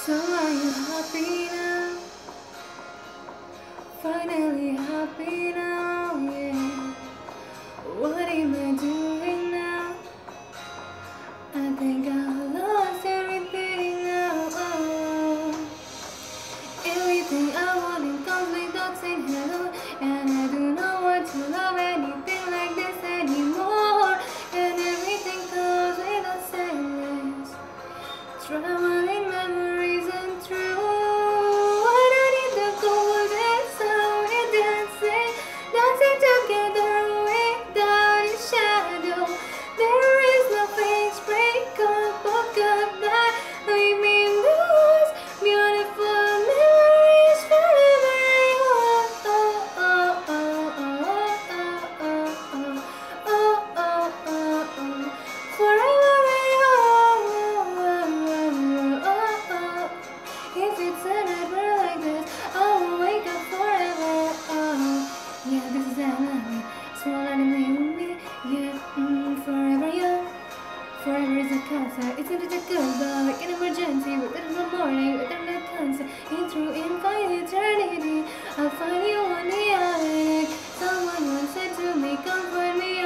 So are you happy now? Finally happy now, yeah. What am I doing now? I think I lost everything now. Oh. Everything I want in conflict, not saying hello. And I do not want to love anything like this anymore. And everything comes with a sadness. Traveling memories and true. I don't need the golden sun. We're dancing, dancing together without a shadow. There is no face break up or goodbye. Leave me in those beautiful memories forever. Oh, oh, oh, oh, oh, oh, oh, oh, oh, oh, oh. Forever. If it's a nightmare like this, I will wake up forever. Oh, yeah, this is another small anime with me. Yeah, forever young. Forever is a concept. It's not a goodbye, like an emergency. Within the morning, within the concept. In through infinite eternity, I'll find you on the other. Someone once said to me, comfort me.